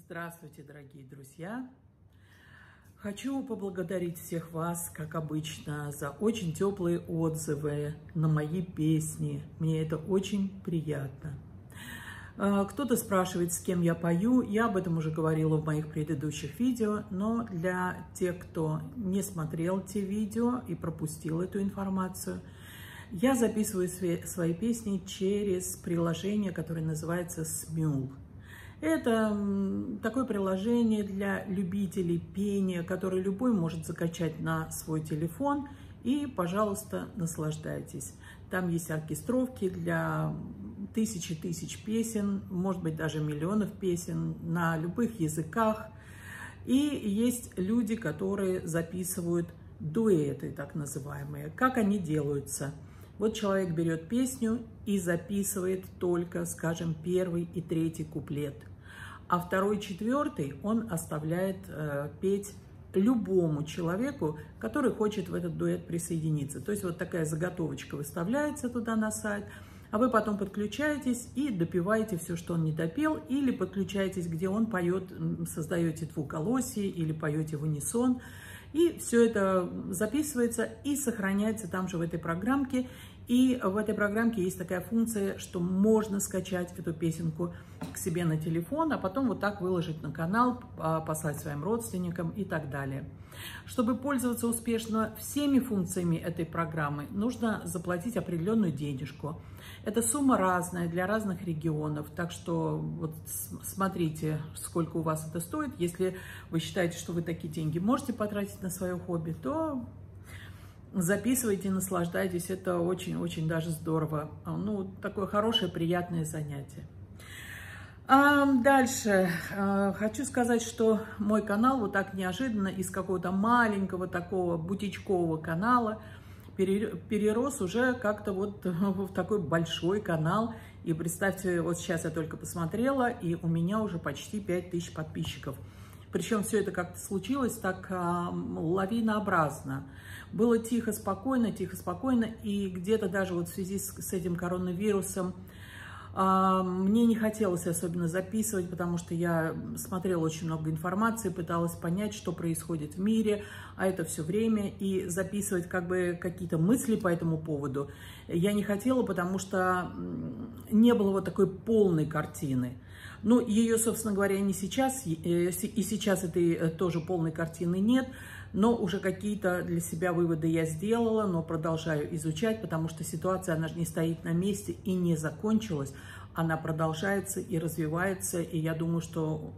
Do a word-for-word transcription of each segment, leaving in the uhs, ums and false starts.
Здравствуйте, дорогие друзья! Хочу поблагодарить всех вас, как обычно, за очень теплые отзывы на мои песни. Мне это очень приятно. Кто-то спрашивает, с кем я пою. Я об этом уже говорила в моих предыдущих видео, но для тех, кто не смотрел те видео и пропустил эту информацию, я записываю свои песни через приложение, которое называется Smule. Это такое приложение для любителей пения, которое любой может закачать на свой телефон. И, пожалуйста, наслаждайтесь. Там есть оркестровки для тысячи тысяч песен, может быть, даже миллионов песен на любых языках. И есть люди, которые записывают дуэты, так называемые. Как они делаются? Вот человек берет песню и записывает только, скажем, первый и третий куплет. А второй, четвертый он оставляет э, петь любому человеку, который хочет в этот дуэт присоединиться. То есть вот такая заготовочка выставляется туда на сайт, а вы потом подключаетесь и допеваете все, что он не допел, или подключаетесь, где он поет, создаете двуголосие или поете в унисон. И все это записывается и сохраняется там же в этой программке. И в этой программке есть такая функция, что можно скачать эту песенку к себе на телефон, а потом вот так выложить на канал, послать своим родственникам и так далее. Чтобы пользоваться успешно всеми функциями этой программы, нужно заплатить определенную денежку. Эта сумма разная для разных регионов, так что вот смотрите, сколько у вас это стоит. Если вы считаете, что вы такие деньги можете потратить на свое хобби, то записывайте, наслаждайтесь, это очень-очень даже здорово. Ну, такое хорошее, приятное занятие. А дальше а, хочу сказать, что мой канал вот так неожиданно из какого-то маленького такого бутичкового канала перерос уже как-то вот в такой большой канал. И представьте, вот сейчас я только посмотрела, и у меня уже почти пять тысяч подписчиков. Причем все это как-то случилось так а, лавинообразно. Было тихо, спокойно, тихо, спокойно. И где-то даже вот в связи с, с этим коронавирусом а, мне не хотелось особенно записывать, потому что я смотрела очень много информации, пыталась понять, что происходит в мире, а это все время. И записывать как бы какие-то мысли по этому поводу я не хотела, потому что не было вот такой полной картины. Ну, ее, собственно говоря, не сейчас, и сейчас этой тоже полной картины нет, но уже какие-то для себя выводы я сделала, но продолжаю изучать, потому что ситуация, она же не стоит на месте и не закончилась, она продолжается и развивается, и я думаю, что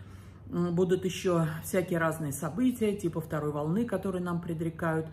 будут еще всякие разные события, типа второй волны, которые нам предрекают,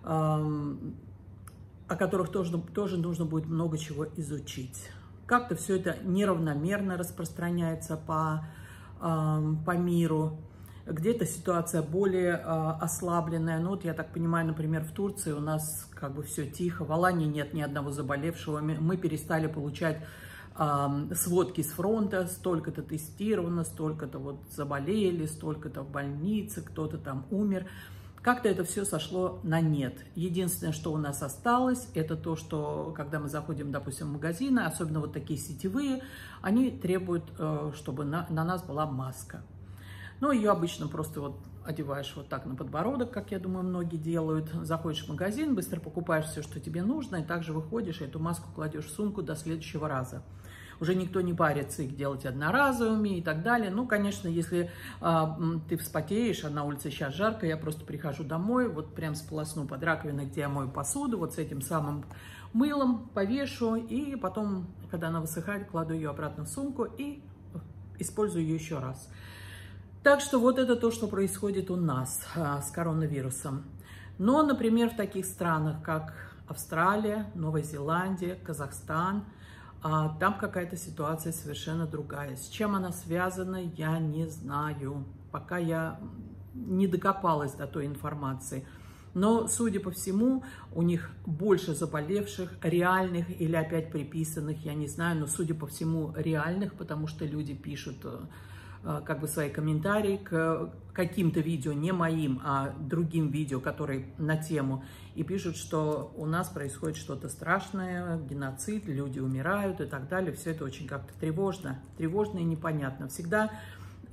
о которых тоже, тоже нужно будет много чего изучить. Как-то все это неравномерно распространяется по, э, по миру. Где-то ситуация более э, ослабленная. Ну, вот я так понимаю, например, в Турции у нас как бы все тихо. В Алании нет ни одного заболевшего. Мы перестали получать э, сводки с фронта. Столько-то тестировано, столько-то вот заболели, столько-то в больнице, кто-то там умер. Как-то это все сошло на нет. Единственное, что у нас осталось, это то, что когда мы заходим, допустим, в магазины, особенно вот такие сетевые, они требуют, чтобы на, на нас была маска. Ну, ее обычно просто вот одеваешь вот так на подбородок, как я думаю, многие делают. Заходишь в магазин, быстро покупаешь все, что тебе нужно, и также выходишь, и эту маску кладешь в сумку до следующего раза. Уже никто не парится их делать одноразовыми и так далее. Ну, конечно, если а, ты вспотеешь, а на улице сейчас жарко, я просто прихожу домой, вот прям сполосну под раковиной, где я мою посуду, вот с этим самым мылом повешу, и потом, когда она высыхает, кладу ее обратно в сумку и использую ее еще раз. Так что вот это то, что происходит у нас а, с коронавирусом. Но, например, в таких странах, как Австралия, Новая Зеландия, Казахстан, а там какая-то ситуация совершенно другая. С чем она связана, я не знаю. Пока я не докопалась до той информации. Но, судя по всему, у них больше заболевших, реальных или опять приписанных, я не знаю, но, судя по всему, реальных, потому что люди пишут как бы свои комментарии к каким-то видео, не моим, а другим видео, которые на тему, и пишут, что у нас происходит что-то страшное, геноцид, люди умирают и так далее. Все это очень как-то тревожно, тревожно и непонятно. Всегда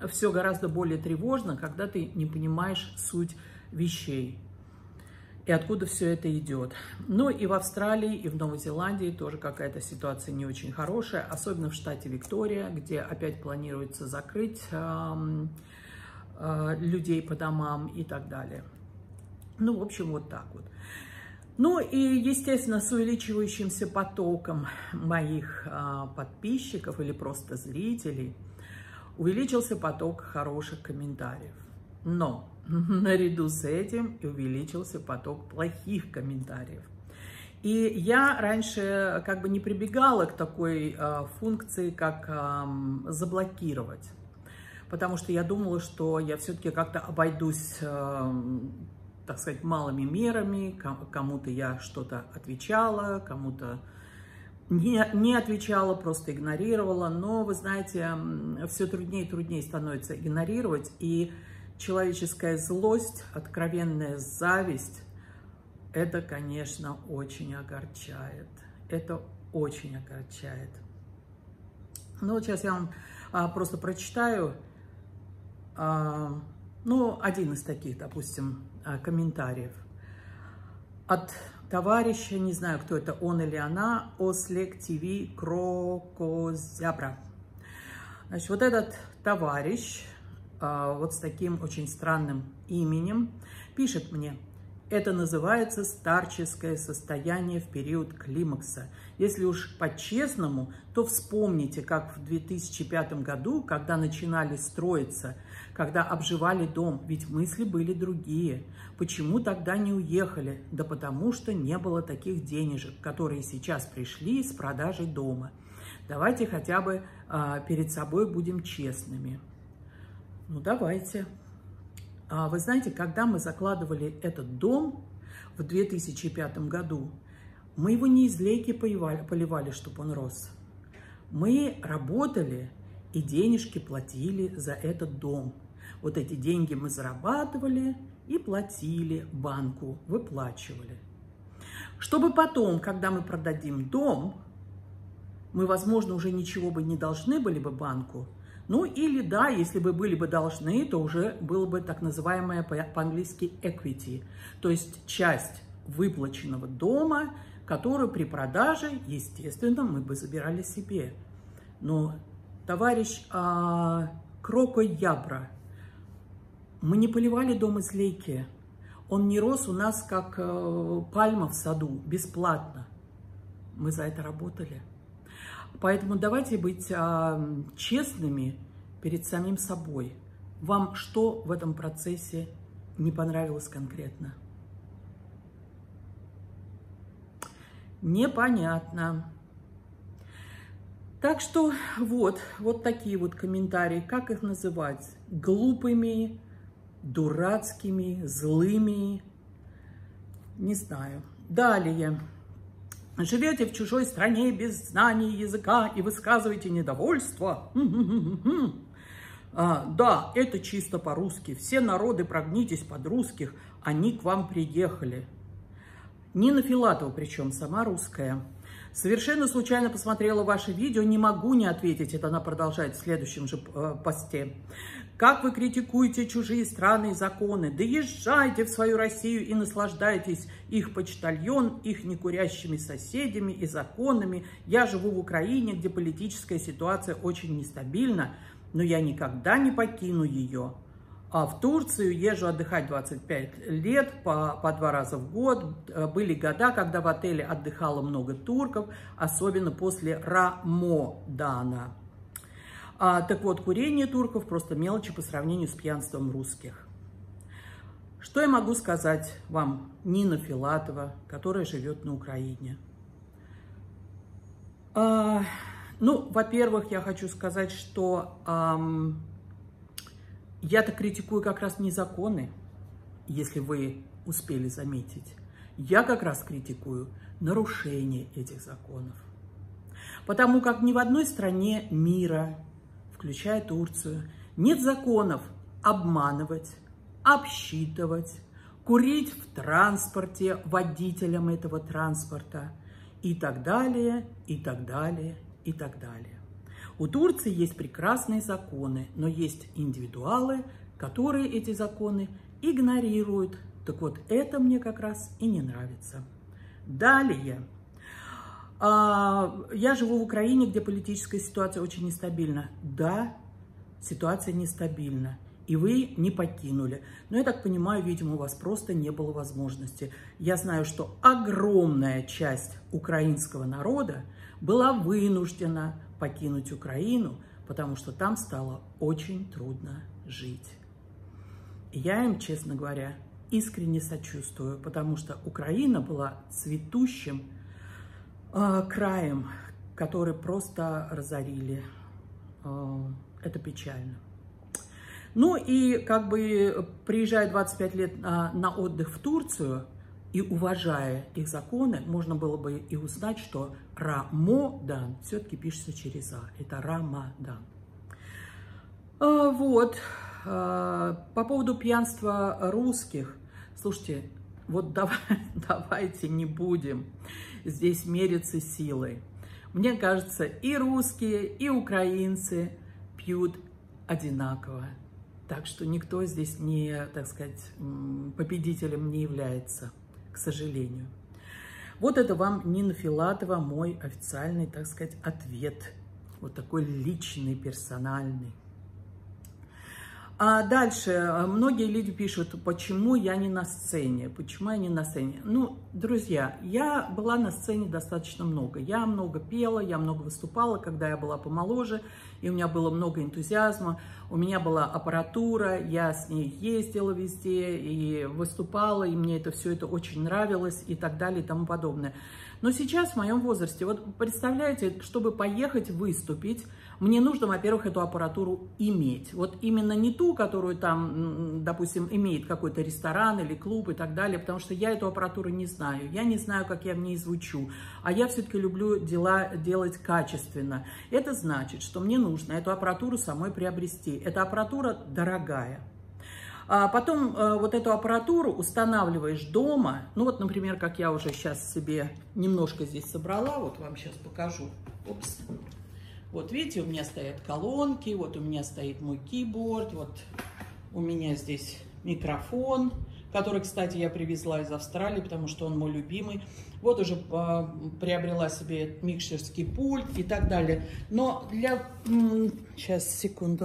все гораздо более тревожно, когда ты не понимаешь суть вещей и откуда все это идет. Ну и в Австралии, и в Новой Зеландии тоже какая-то ситуация не очень хорошая, особенно в штате Виктория, где опять планируется закрыть э, э, людей по домам и так далее. Ну, в общем, вот так вот. Ну и, естественно, с увеличивающимся потоком моих э, подписчиков или просто зрителей увеличился поток хороших комментариев. Но наряду с этим и увеличился поток плохих комментариев. И я раньше как бы не прибегала к такой э, функции, как э, заблокировать. Потому что я думала, что я все-таки как-то обойдусь, э, так сказать, малыми мерами. Кому-то я что-то отвечала, кому-то не, не отвечала, просто игнорировала. Но, вы знаете, все труднее и труднее становится игнорировать. И человеческая злость, откровенная зависть, это, конечно, очень огорчает. Это очень огорчает. Ну, вот сейчас я вам а, просто прочитаю, а, ну, один из таких, допустим, а, комментариев. От товарища, не знаю, кто это, он или она, Ослек ТВ Крокозябра. Значит, вот этот товарищ, вот с таким очень странным именем, пишет мне: это называется старческое состояние в период климакса. Если уж по-честному, то вспомните, как в две тысячи пятом году, когда начинали строиться, когда обживали дом, ведь мысли были другие. Почему тогда не уехали? Да потому что не было таких денежек, которые сейчас пришли с продажей дома. Давайте хотя бы а, перед собой будем честными. Ну, давайте. А вы знаете, когда мы закладывали этот дом в две тысячи пятом году, мы его не из лейки поливали, поливали, чтобы он рос. Мы работали и денежки платили за этот дом. Вот эти деньги мы зарабатывали и платили банку, выплачивали. Чтобы потом, когда мы продадим дом, мы, возможно, уже ничего бы не должны были бы банку. Ну или да, если бы были бы должны, то уже было бы так называемое по-английски equity, то есть часть выплаченного дома, которую при продаже, естественно, мы бы забирали себе. Но, товарищ а, Крокозябра, мы не поливали дом из лейки, он не рос у нас как а, пальма в саду, бесплатно. Мы за это работали. Поэтому давайте быть а, честными перед самим собой. Вам что в этом процессе не понравилось конкретно? Непонятно. Так что вот, вот такие вот комментарии. Как их называть? Глупыми, дурацкими, злыми? Не знаю. Далее. Живете в чужой стране без знаний языка и высказываете недовольство? А, да, это чисто по-русски. Все народы прогнитесь под русских, они к вам приехали. Нина Филатова, причем сама русская. Совершенно случайно посмотрела ваше видео, не могу не ответить. Это она продолжает в следующем же э, посте. Как вы критикуете чужие страны и законы? Да езжайте в свою Россию и наслаждайтесь их почтальон, их некурящими соседями и законами. Я живу в Украине, где политическая ситуация очень нестабильна, но я никогда не покину ее. А в Турцию езжу отдыхать двадцать пять лет, по, по два раза в год. Были года, когда в отеле отдыхало много турков, особенно после Рамодана. А, так вот, курение турков просто мелочи по сравнению с пьянством русских. Что я могу сказать вам, Нина Филатова, которая живет на Украине? А, ну, во-первых, я хочу сказать, что ам, я-то критикую как раз не законы, если вы успели заметить. Я как раз критикую нарушение этих законов. Потому как ни в одной стране мира, включая Турцию, нет законов обманывать, обсчитывать, курить в транспорте водителям этого транспорта и так далее, и так далее, и так далее. У Турции есть прекрасные законы, но есть индивидуалы, которые эти законы игнорируют. Так вот, это мне как раз и не нравится. Далее. Я живу в Украине, где политическая ситуация очень нестабильна. Да, ситуация нестабильна. И вы не покинули. Но я так понимаю, видимо, у вас просто не было возможности. Я знаю, что огромная часть украинского народа была вынуждена покинуть Украину, потому что там стало очень трудно жить. И я им, честно говоря, искренне сочувствую, потому что Украина была цветущим э, краем, который просто разорили. Э, это печально. Ну и как бы приезжая двадцать пять лет на, на отдых в Турцию и уважая их законы, можно было бы и узнать, что Рамадан все-таки пишется через А. Это Рамадан. А, вот. А, по поводу пьянства русских. Слушайте, вот давай, давайте не будем здесь мериться силой. Мне кажется, и русские, и украинцы пьют одинаково. Так что никто здесь не, так сказать, победителем не является, к сожалению. Вот это вам, Нина Филатова, мой официальный, так сказать, ответ. Вот такой личный, персональный. А дальше многие люди пишут, почему я не на сцене, почему я не на сцене. Ну, друзья, я была на сцене достаточно много. Я много пела, я много выступала, когда я была помоложе, и у меня было много энтузиазма. У меня была аппаратура, я с ней ездила везде и выступала, и мне это все это очень нравилось и так далее и тому подобное. Но сейчас в моем возрасте, вот представляете, чтобы поехать выступить, мне нужно, во-первых, эту аппаратуру иметь. Вот именно не ту, которую там, допустим, имеет какой-то ресторан или клуб и так далее, потому что я эту аппаратуру не знаю. Я не знаю, как я в ней звучу. А я все-таки люблю дела делать качественно. Это значит, что мне нужно эту аппаратуру самой приобрести. Эта аппаратура дорогая. А потом э, вот эту аппаратуру устанавливаешь дома. Ну вот, например, как я уже сейчас себе немножко здесь собрала. Вот вам сейчас покажу. Опс. Вот видите, у меня стоят колонки, вот у меня стоит мой кейборд, вот у меня здесь микрофон, который, кстати, я привезла из Австралии, потому что он мой любимый. Вот уже э, приобрела себе микшерский пульт и так далее. Но для... Сейчас, секунду.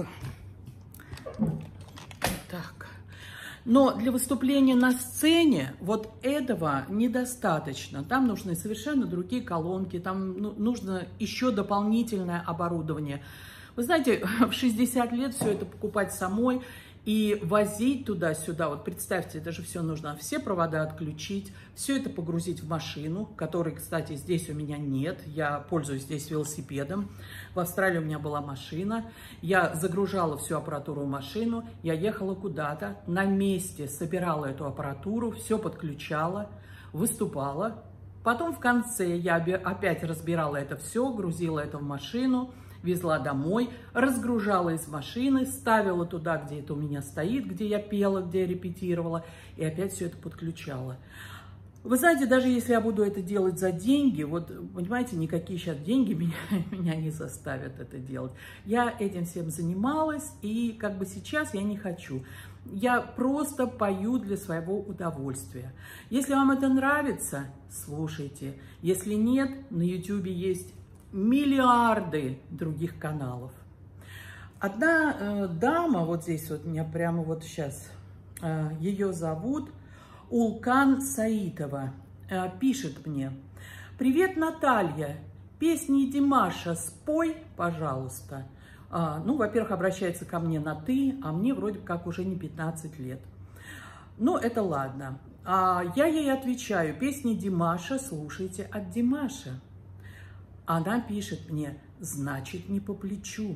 Так. Но для выступления на сцене вот этого недостаточно. Там нужны совершенно другие колонки, там ну, нужно еще дополнительное оборудование. Вы знаете, в шестьдесят лет все это покупать самой и возить туда-сюда. Вот представьте, это же все нужно. Все провода отключить, все это погрузить в машину, которой, кстати, здесь у меня нет. Я пользуюсь здесь велосипедом. В Австралии у меня была машина. Я загружала всю аппаратуру в машину. Я ехала куда-то, на месте собирала эту аппаратуру, все подключала, выступала. Потом в конце я опять разбирала это все, грузила это в машину, везла домой, разгружала из машины, ставила туда, где это у меня стоит, где я пела, где я репетировала, и опять все это подключала. Вы знаете, даже если я буду это делать за деньги, вот, понимаете, никакие сейчас деньги меня, меня не заставят это делать. Я этим всем занималась, и как бы сейчас я не хочу. Я просто пою для своего удовольствия. Если вам это нравится, слушайте. Если нет, на ютубе есть миллиарды других каналов. Одна э, дама, вот здесь вот у меня прямо вот сейчас, э, ее зовут Улкан Саитова, э, пишет мне: «Привет, Наталья, песни Димаша спой, пожалуйста». Э, ну, во-первых, обращается ко мне на «ты», а мне вроде как уже не пятнадцать лет. Ну, это ладно. А я ей отвечаю: песни Димаша слушайте от Димаша. Она пишет мне: значит, не по плечу.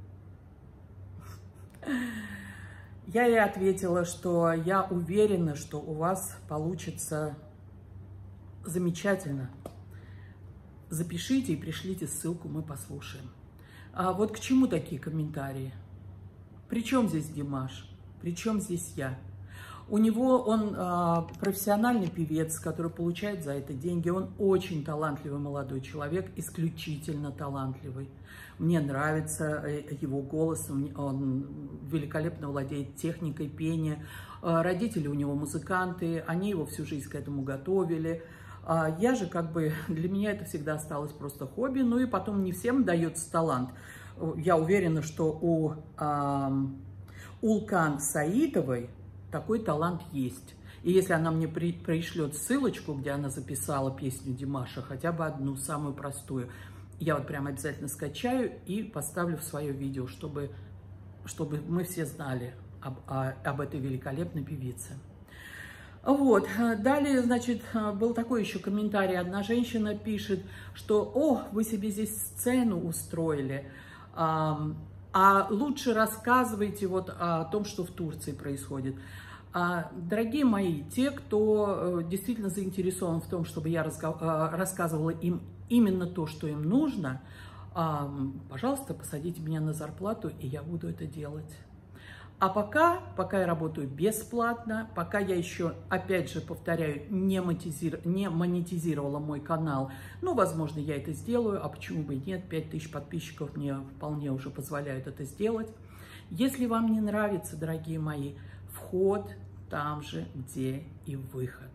Я ей ответила, что я уверена, что у вас получится замечательно. Запишите и пришлите ссылку, мы послушаем. А вот к чему такие комментарии? При чем здесь Димаш? При чем здесь я? У него он а, профессиональный певец, который получает за это деньги. Он очень талантливый молодой человек, исключительно талантливый. Мне нравится его голос, он великолепно владеет техникой пения. Родители у него музыканты, они его всю жизнь к этому готовили. Я же как бы, для меня это всегда осталось просто хобби, ну и потом не всем дается талант. Я уверена, что у э, Улкан Саитовой такой талант есть. И если она мне при, пришлет ссылочку, где она записала песню Димаша, хотя бы одну, самую простую, я вот прям обязательно скачаю и поставлю в свое видео, чтобы, чтобы мы все знали об, о, об этой великолепной певице. Вот, далее, значит, был такой еще комментарий. Одна женщина пишет, что, о, вы себе здесь сцену устроили, а, а лучше рассказывайте вот о том, что в Турции происходит. А, дорогие мои, те, кто действительно заинтересован в том, чтобы я рассказывала им именно то, что им нужно, а, пожалуйста, посадите меня на зарплату, и я буду это делать. А пока, пока я работаю бесплатно, пока я еще, опять же, повторяю, не, монетизир, не монетизировала мой канал, ну, возможно, я это сделаю, а почему бы и нет, пять тысяч подписчиков мне вполне уже позволяют это сделать. Если вам не нравится, дорогие мои, вход там же, где и выход.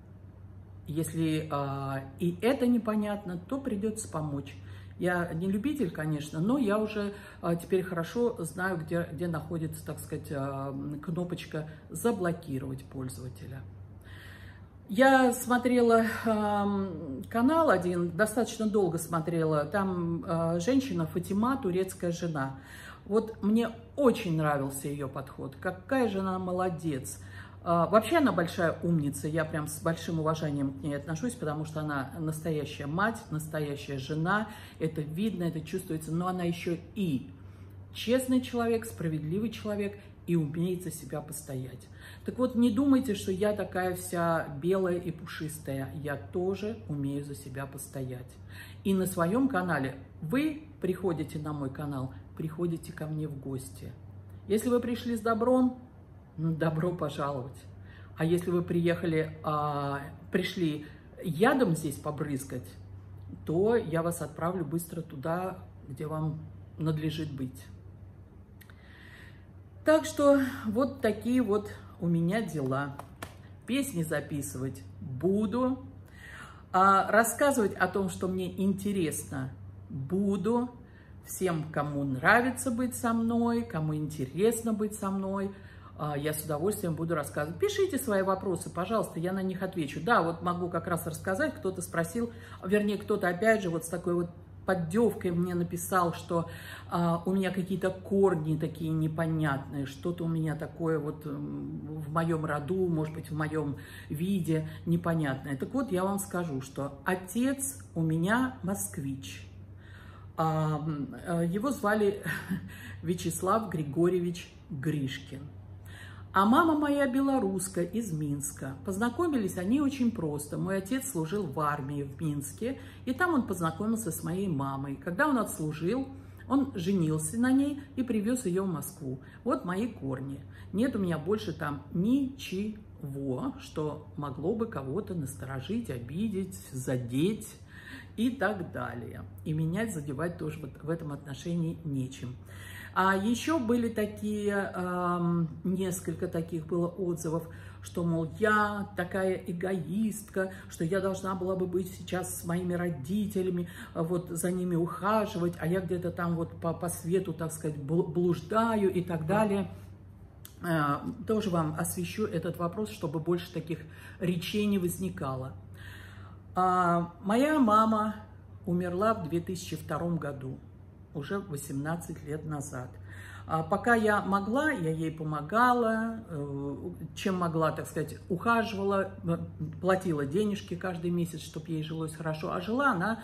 Если э, и это непонятно, то придется помочь. Я не любитель, конечно, но я уже а, теперь хорошо знаю, где, где находится, так сказать, а, кнопочка «Заблокировать пользователя». Я смотрела а, канал один, достаточно долго смотрела, там а, женщина Фатима, турецкая жена. Вот мне очень нравился ее подход, какая же она молодец. Вообще она большая умница, я прям с большим уважением к ней отношусь, потому что она настоящая мать, настоящая жена, это видно, это чувствуется, но она еще и честный человек, справедливый человек и умеет за себя постоять. Так вот, не думайте, что я такая вся белая и пушистая, я тоже умею за себя постоять. И на своем канале вы приходите на мой канал, приходите ко мне в гости. Если вы пришли с добром, добро пожаловать. А если вы приехали, а, пришли ядом здесь побрызгать, то я вас отправлю быстро туда, где вам надлежит быть. Так что вот такие вот у меня дела. Песни записывать буду, а рассказывать о том, что мне интересно, буду. Всем, кому нравится быть со мной, кому интересно быть со мной, я с удовольствием буду рассказывать. Пишите свои вопросы, пожалуйста, я на них отвечу. Да, вот могу как раз рассказать, кто-то спросил, вернее, кто-то опять же вот с такой вот поддевкой мне написал, что а, у меня какие-то корни такие непонятные, что-то у меня такое вот в моем роду, может быть, в моем виде непонятное. Так вот, я вам скажу, что отец у меня москвич. А, его звали Вячеслав Григорьевич Гришкин. А мама моя белоруска из Минска. Познакомились они очень просто. Мой отец служил в армии в Минске, и там он познакомился с моей мамой. Когда он отслужил, он женился на ней и привез ее в Москву. Вот мои корни. Нет у меня больше там ничего, что могло бы кого-то насторожить, обидеть, задеть и так далее. И меня задевать тоже вот в этом отношении нечем. А еще были такие, э, несколько таких было отзывов, что, мол, я такая эгоистка, что я должна была бы быть сейчас с моими родителями, вот за ними ухаживать, а я где-то там вот по, по свету, так сказать, блуждаю и так далее. Э, тоже вам освещу этот вопрос, чтобы больше таких речей не возникало. Э, моя мама умерла в две тысячи втором году. Уже восемнадцать лет назад. А пока я могла, я ей помогала, чем могла, так сказать, ухаживала, платила денежки каждый месяц, чтобы ей жилось хорошо. А жила она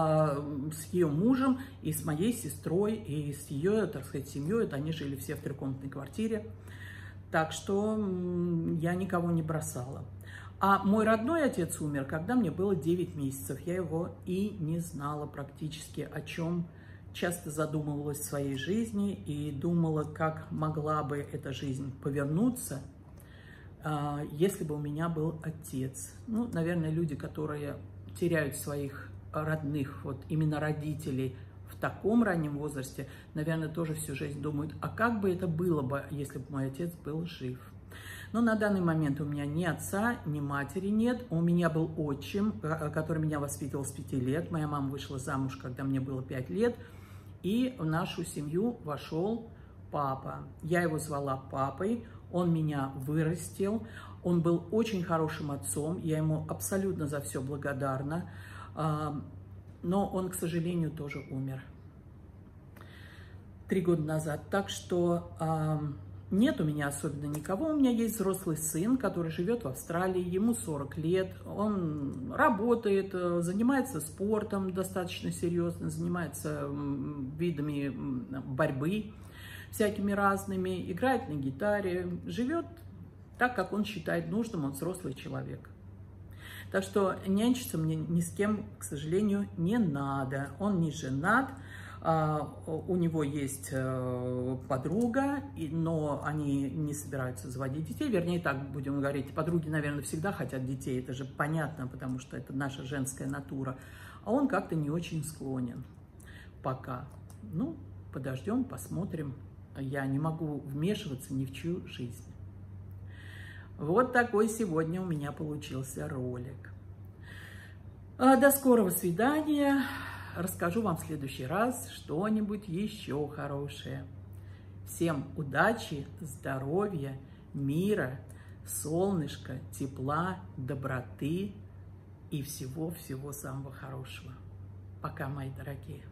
с ее мужем и с моей сестрой, и с ее, так сказать, семьей. Это они жили все в трехкомнатной квартире. Так что я никого не бросала. А мой родной отец умер, когда мне было девять месяцев. Я его и не знала практически, о чем часто задумывалась в своей жизни и думала, как могла бы эта жизнь повернуться. если бы у меня был отец. Ну, наверное, люди, которые теряют своих родных, вот именно родителей в таком раннем возрасте, наверное, тоже всю жизнь думают, а как бы это было бы, если бы мой отец был жив. Но на данный момент у меня ни отца, ни матери нет. У меня был отчим, который меня воспитывал с пяти лет. Моя мама вышла замуж, когда мне было пять лет. И в нашу семью вошел папа. Я его звала папой. Он меня вырастил. Он был очень хорошим отцом. Я ему абсолютно за все благодарна. Но он, к сожалению, тоже умер три года назад. Так что нет у меня особенно никого. У меня есть взрослый сын, который живет в Австралии. Ему сорок лет. Он работает, занимается спортом достаточно серьезно, занимается видами борьбы всякими разными, играет на гитаре, живет так, как он считает нужным, он взрослый человек. Так что нянчиться мне ни с кем, к сожалению, не надо. Он не женат, у него есть подруга, но они не собираются заводить детей. Вернее, так будем говорить, подруги, наверное, всегда хотят детей, это же понятно, потому что это наша женская натура. А он как-то не очень склонен пока. Ну, подождем, посмотрим. Я не могу вмешиваться ни в чью жизнь. Вот такой сегодня у меня получился ролик. До скорого свидания. Расскажу вам в следующий раз что-нибудь еще хорошее. Всем удачи, здоровья, мира, солнышка, тепла, доброты и всего-всего самого хорошего. Пока, мои дорогие.